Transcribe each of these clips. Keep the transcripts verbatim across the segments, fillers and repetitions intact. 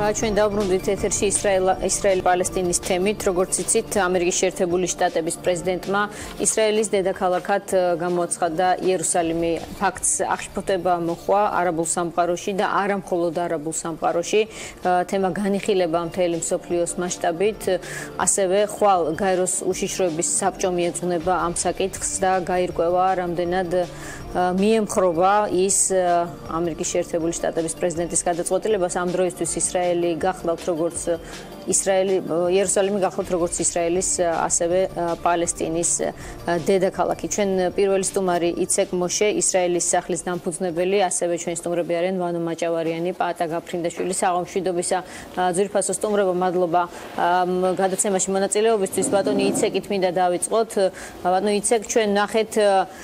ჩვენ დავბრუნდით ეთერში ისრაელ-პალესტინის თემით, როგორც იცით, ამერიკის შეერთებული შტატების პრეზიდენტმა ისრაელის დედაქალაქად გამოაცხადა იერუსალიმი. ფაქტს აღშფოთება მოხდა არაბულ სამყაროში და არა მხოლოდ არაბულ სამყაროში. თემა განიხილება მთელი მსოფლიოს მასშტაბით, ასევე ხვალ გაეროს უშიშროების საბჭო მიეძღვნება ამ საკითხს და გაირკვევა რამდენად მიემხრობა ის ამერიკის შეერთებული შტატების პრეზიდენტის გადაწყვეტილებას ამ დროისთვის ისრაელი გახლავთ როგორც ისრაელი იერუსალიმი გახლავთ როგორც ისრაელის ასევე პალესტინის დედაქალაქი. ჩვენ პირველი სტუმარი იცეკ მოშე, ისრაელის სახლის დამფუძნებელი, ასევე ჩვენი სტუმრები არიან ვანო მაჭავარიანი, პაატა გაფრინდაშვილი. საღამშვიდობისა ძვირფასო სტუმრებო, მადლობა გადაცემაში მონაწილეობისთვის. ბატონი იცეკით მინდა დავიწყოთ. ბატონო იცეკ, ჩვენ ნახეთ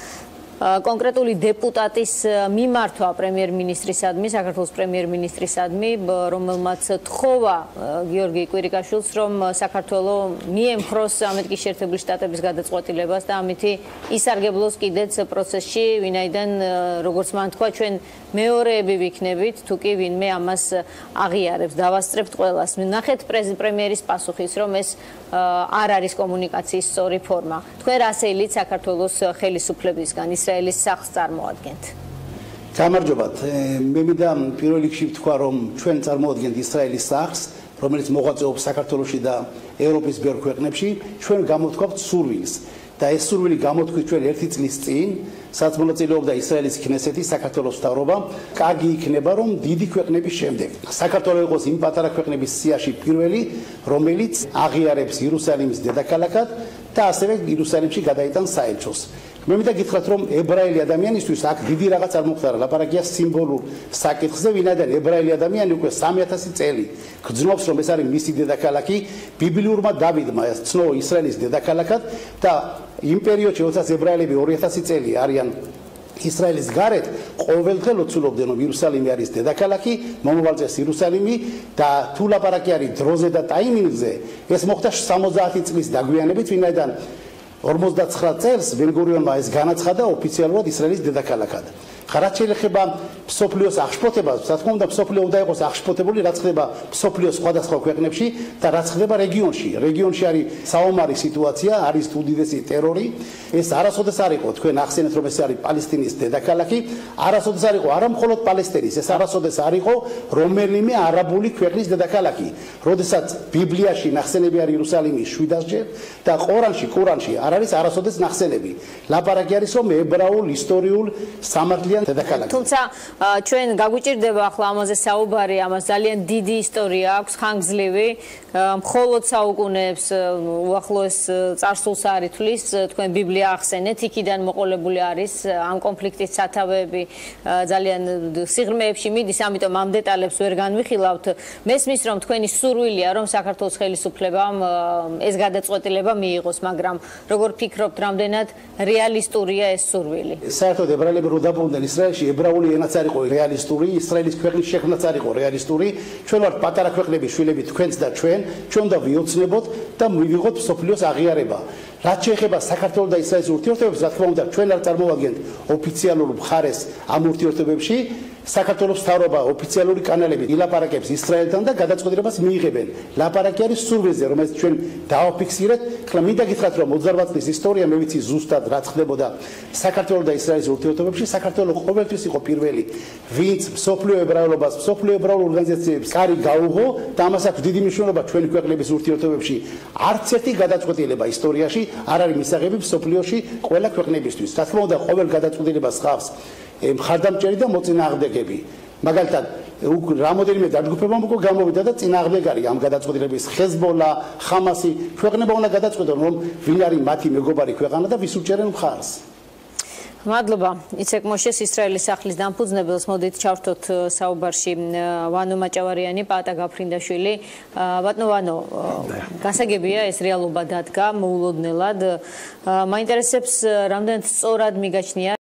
კონკრეტული დეპუტატის მიმართვა პრემიერ-მინისტრისადმი, საქართველოს პრემიერ-მინისტრისადმი, რომელმაც თხოვა გიორგი კვირიკაშვილს, რომ საქართველოს მიემხროს ამერიკის შეერთებული შტატების გადაწყვეტილებას და ამითი ისარგებლოს კიდეც პროცესში, ვინაიდან როგორც მან თქვა, ჩვენ მეორეები ვიქნებით, თუ კი ვინმე ამას აღიარებს, დავასწრებთ ყველას. ნახეთ პრემიერის პასუხის, რომ ეს არ არის კომუნიკაციის სწორი ფორმა. თქვენ რას ეილით საქართველოს ხელისუფლებისგან ისრაელის სახლს წარმოადგენთ? გამარჯობათ. მე მინდა პირველ რიგში ვთქვა, რომ ჩვენ წარმოადგენთ ისრაელის სახლს, რომელიც მოღვაწეობს საქართველოში და ევროპის ბევრ ქვეყნებში. ჩვენ გამოვთქვათ სურვილს და ეს სურვილი გამოთქვით ჩვენ ერთი წლის წინ, სადაც მონაწილეობდა ისრაელის ქნესეთი, საქართველოს მთავრობა. კარგი იქნება, რომ დიდი ქვეყნების შემდეგ საქართველოს იყოს იმ პატარა ქვეყნების სიაში პირველი, რომელიც აღიარებს იერუსალიმის დედაქალაქად და ასევე იერუსალიმში გადაიტანს საელჩოს. მე მინდა გითხრათ, რომ ებრაელი ადამიანისთვის აქ დიდი რაღაც არ მომხდარა, ლაპარაკია სიმბოლურ საკითხზე, ვინაიდან ებრაელი ადამიანი უკვე სამი ათასი წელი გრძნობს, რომ ეს არის მისი დედაქალაქი, ბიბლიურმა დავიდმა ეს ცნო ისრაელის დედაქალაქად და იმ პერიოდში, როდესაც ებრაელები ორი ათასი წელი არიან ისრაელის გარეთ, ყოველდღე ლოცულობდნენ, რომ იერუსალიმი არის დედაქალაქი, მომავალ წელს იერუსალიმი და თუ ლაპარაკი არის დროზე და ტაიმინგზე, ეს მოხდა სამოცდაათი წლის დაგვიანებით, ვინაიდან ორმოცდაცხრა წელს ბენ-გურიონმა ეს განაცხადა ოფიციალურად ისრაელის დედაქალაქად. რაც შეიძლება მსოფლიოს აღშფოთებას, რა თქმა უნდა, მსოფლიო უნდა იყოს აღშფოთებული, რაც ხდება მსოფლიოს სხვადასხვა ქვეყნებში და რაც ხდება რეგიონში. რეგიონში არის საომარი სიტუაცია, არის უდიდესი ტერორი. ეს არასოდეს არ იყო, თქვენ ახსენეთ, რომ ეს არის პალესტინის დედაქალაქი, არასოდეს არ იყო არა მხოლოდ პალესტინის, ეს არასოდეს არ იყო რომელიმე არაბული ქვეყნის დედაქალაქი. როდესაც ბიბლიაში ნახსენები არის იერუსალიმის შვიდასჯერ და ყორანში, ყურანში არ არის არასოდეს ნახსენები. ლაპარაკი არის, რომ ებრაულ, ისტორიულ სამართლიან თუმცა ჩვენ გაგვიჭირდება ახლა ამაზე საუბარი, ამას ძალიან დიდი ისტორია აქვს, ხანგრძლივი, მხოლოდ საუკუნეებს უახლოეს წარსულს არ ითვლის, თქვენ ბიბლია ახსენეთ, იქიდან მოყოლებული არის ამ კონფლიქტის სათავეები, ძალიან სიღრმეებში მიდის, ამიტომ ამ დეტალებს ვერ განვიხილავთ. მესმის, რომ თქვენი სურვილია, რომ საქართველოს ხელისუფლებამ ეს გადაწყვეტილება მიიღოს, მაგრამ როგორ ფიქრობთ, რამდენად რეალისტურია ეს სურვილი? საერთოდ ებრაელები რო დაბრუნდნენ ისრაელში, ებრაული ენაც არ იყო რეალისტური, ისრაელის ქვეყნის შექმნაც არ იყო რეალისტური. ჩვენ ვართ პატარა ქვეყნების შვილები, თქვენც და ჩვენ, ჩვენ უნდა ვიოცნებოთ და მივიღოთ მსოფლიოს აღიარება. რაც შეეხება საქართველოს და ისრაელის ურთიერთობებს, რა თქმა უნდა, ჩვენ არ წარმოვადგენთ ოფიციალურ მხარეს ამ ურთიერთობებში. საქართველოს მთავრობა ოფიციალური კანალებით ილაპარაკებს ისრაელთან და გადაწყვეტილებას მიიღებენ. ლაპარაკი არის სურვილზე, რომელიც ჩვენ დავაფიქსირეთ. ახლა მინდა გითხრათ, რომ ოცდაარბაათი წლის ისტორია მე ვიცი ზუსტად რაც ხდებოდა საქართველოს და ისრაელის ურთიერთობებში. საქართველოს ყოველთვის იყო პირველი, ვინც მსოფლიო ებრაელობას, მსოფლიო ებრაულ ორგანიზაციებს კარი გაუღო და ამას აქვს დიდი მნიშვნელობა ჩვენი ქვეყნების ურთიერთობებში. არც ერთი გადაწყვეტილება ისტორიაში არ არის მისაღები მსოფლიოში ყველა ქვეყნებისთვის. რა თქმა უნდა, ყოველ გადაწყვეტილებას ხავს მხარდამჭერი და მოწინააღმდეგები. მაგალითად, რამოდენიმე დაჯგუფებამ უკვე გამოვიდა და წინააღმდეგარი ამ გადაწყვეტილების ჰეზბოლა, ხამასი, ქვეყნება უნდა გადაწყვეტონ, რომ ვინ არის მათი მეგობარი ქვეყანა და ვის უჭერენ მხარს. მადლობა. იცეკ მოშეს, ისრაელის სახლის დამფუძნებელს. მოდით ჩავთოთ საუბარში ვანო მაჭავარიანი, პაატა გაფრინდაშვილი. ბატონო ვანო, გასაგებია ეს რეალობა დადგა მოულოდნელად. მაინტერესებს, რამდენად სწორად მიგაჩნია